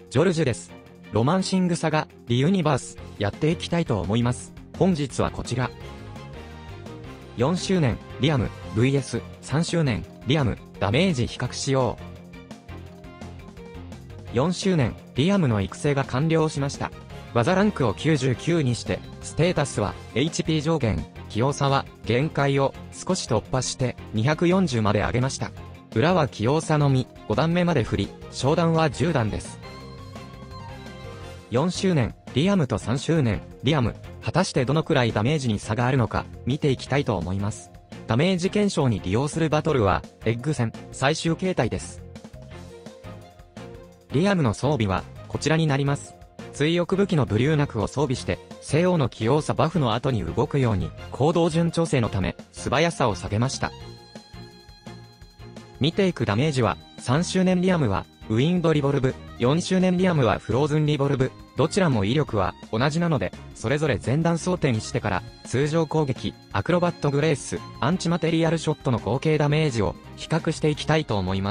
ジョルジュです。ロマンシングサガ、リユニバース、やっていきたいと思います。本日はこちら。4周年、リアム、vs3 周年、リアム、ダメージ比較しよう。4周年、リアムの育成が完了しました。技ランクを99にして、ステータスは HP 上限、器用さは限界を少し突破して240まで上げました。裏は器用さのみ、5段目まで振り、昇段は10段です。4周年、リアムと3周年、リアム、果たしてどのくらいダメージに差があるのか、見ていきたいと思います。ダメージ検証に利用するバトルは、エッグ戦、最終形態です。リアムの装備は、こちらになります。追憶武器のブリューナクを装備して、西欧の器用さバフの後に動くように、行動順調整のため、素早さを下げました。見ていくダメージは、3周年リアムは、ウィンドリボルブ、4周年リアムはフローズンリボルブ、どちらも威力は同じなので、それぞれ前段装填してから、通常攻撃、アクロバットグレース、アンチマテリアルショットの合計ダメージを比較していきたいと思います。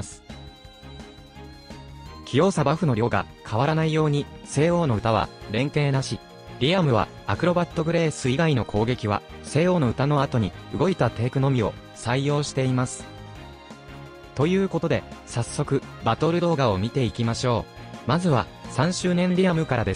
器用さバフの量が変わらないように、西欧の歌は連携なし。リアムはアクロバットグレース以外の攻撃は、西欧の歌の後に動いたテイクのみを採用しています。ということで、早速、バトル動画を見ていきましょう。まずは、3周年リアムからです。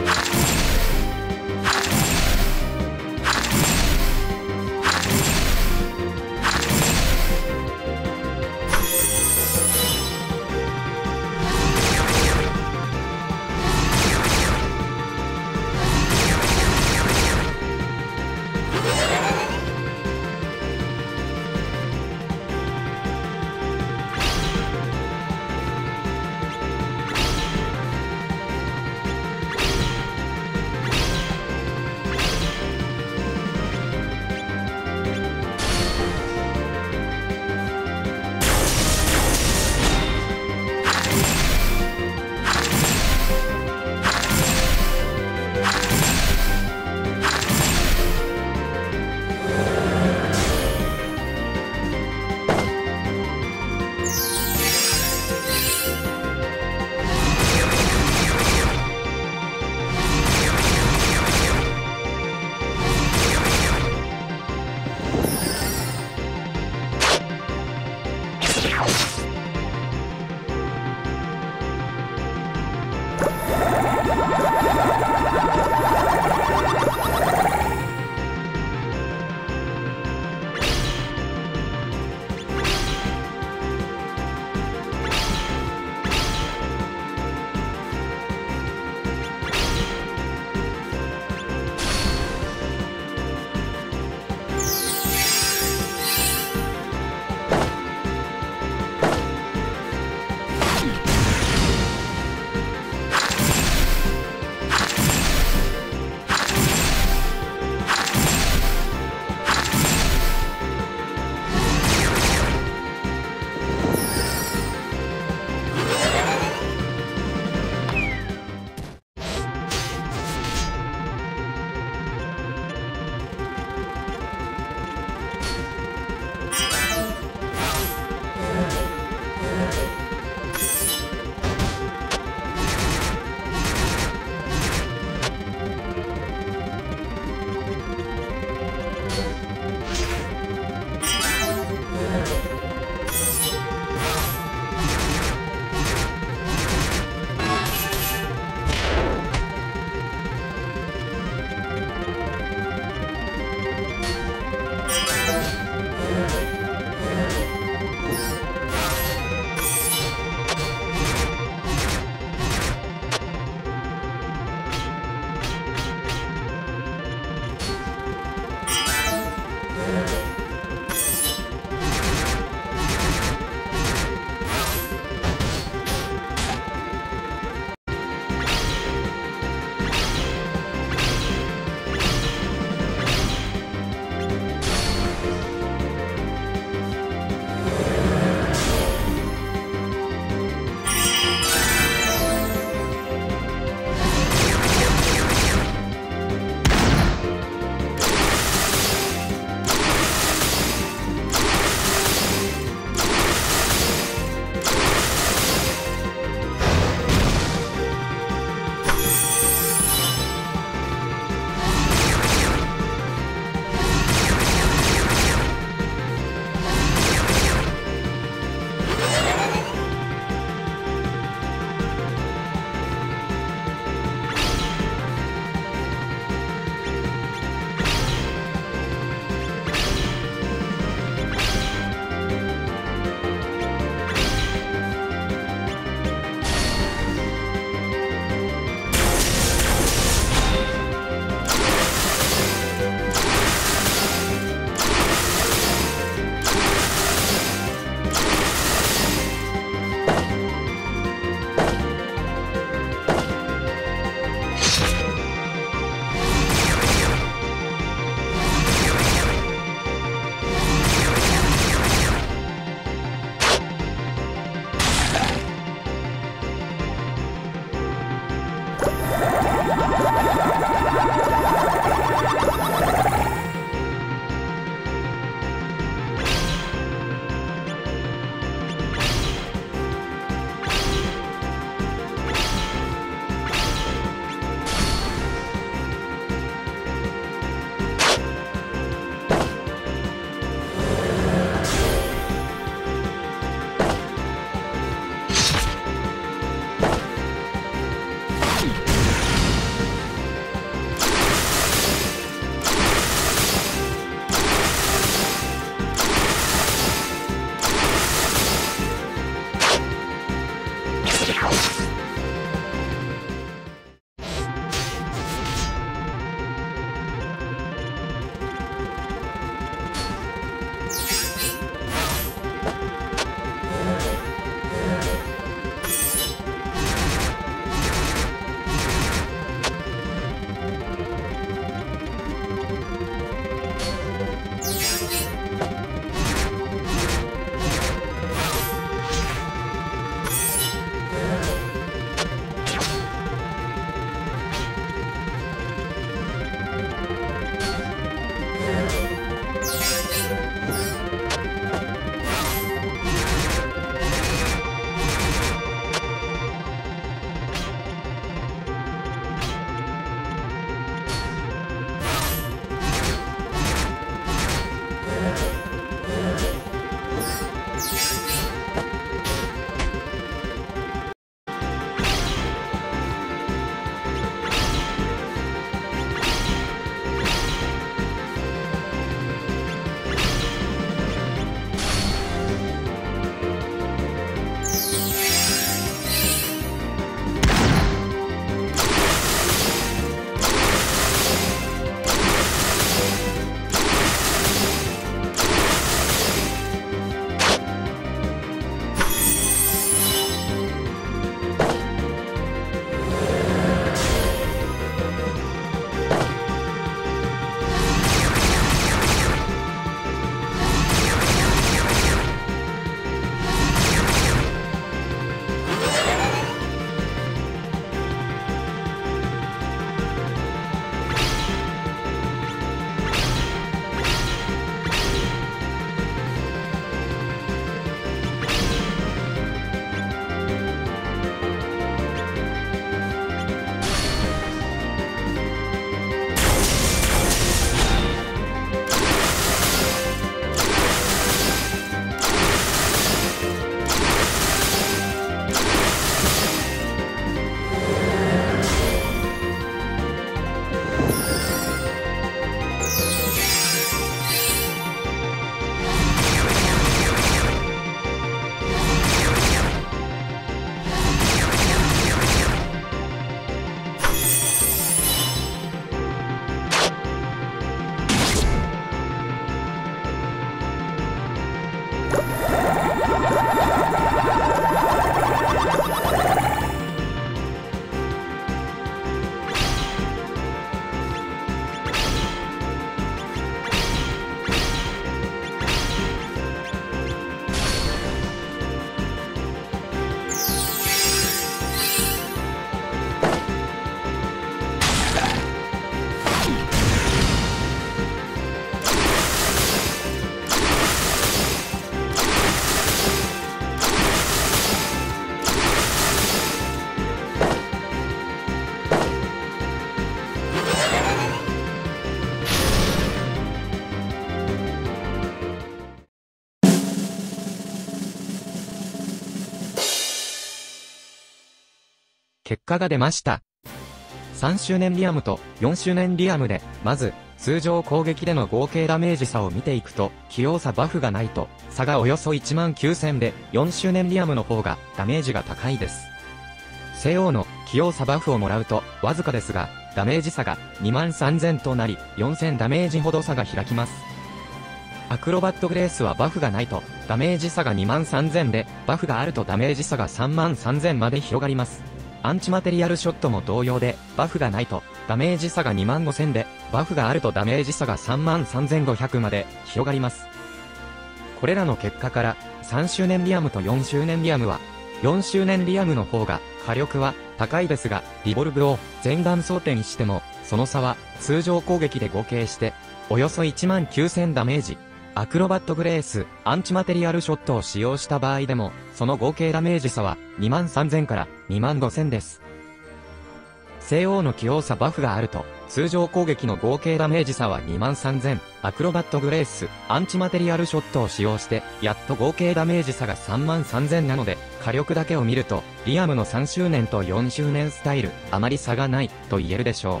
結果が出ました。3周年リアムと4周年リアムで、まず、通常攻撃での合計ダメージ差を見ていくと、器用さバフがないと、差がおよそ19000で、4周年リアムの方がダメージが高いです。西欧の器用さバフをもらうと、わずかですが、ダメージ差が23000となり、4000ダメージほど差が開きます。アクロバットグレースはバフがないと、ダメージ差が23000で、バフがあるとダメージ差が33000まで広がります。アンチマテリアルショットも同様で、バフがないと、ダメージ差が25000で、バフがあるとダメージ差が33500まで広がります。これらの結果から、3周年リアムと4周年リアムは、4周年リアムの方が火力は高いですが、リボルブを全弾装填しても、その差は通常攻撃で合計して、およそ19000ダメージ。アクロバットグレース、アンチマテリアルショットを使用した場合でも、その合計ダメージ差は23000から25000です。西欧の器用さバフがあると、通常攻撃の合計ダメージ差は23000、アクロバットグレース、アンチマテリアルショットを使用して、やっと合計ダメージ差が33000なので、火力だけを見ると、リアムの3周年と4周年スタイル、あまり差がないと言えるでしょう。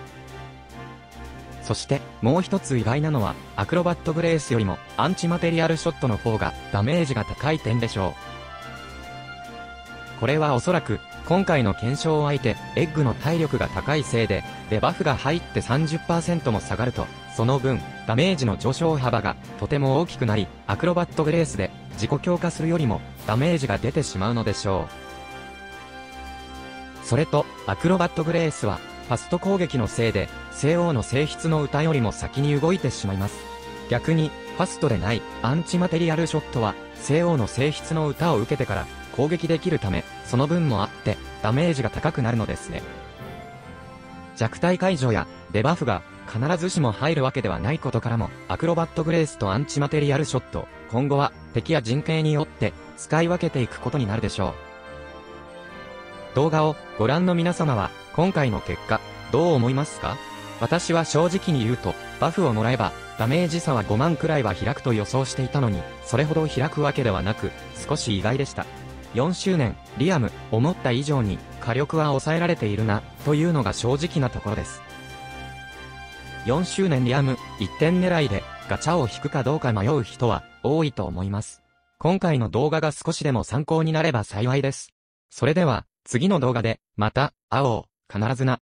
そして、もう一つ意外なのは、アクロバットグレースよりも、アンチマテリアルショットの方が、ダメージが高い点でしょう。これはおそらく、今回の検証相手、エッグの体力が高いせいで、デバフが入って 30% も下がると、その分、ダメージの上昇幅が、とても大きくなり、アクロバットグレースで、自己強化するよりも、ダメージが出てしまうのでしょう。それと、アクロバットグレースは、ファスト攻撃のせいで、西欧の性質の歌よりも先に動いてしまいます。逆に、ファストでない、アンチマテリアルショットは、西欧の性質の歌を受けてから、攻撃できるため、その分もあって、ダメージが高くなるのですね。弱体解除や、デバフが、必ずしも入るわけではないことからも、アクロバットグレースとアンチマテリアルショット、今後は、敵や陣形によって、使い分けていくことになるでしょう。動画をご覧の皆様は、今回の結果、どう思いますか？私は正直に言うと、バフをもらえば、ダメージ差は5万くらいは開くと予想していたのに、それほど開くわけではなく、少し意外でした。4周年、リアム、思った以上に、火力は抑えられているな、というのが正直なところです。4周年リアム、1点狙いで、ガチャを引くかどうか迷う人は、多いと思います。今回の動画が少しでも参考になれば幸いです。それでは、次の動画で、また、会おう、必ずな。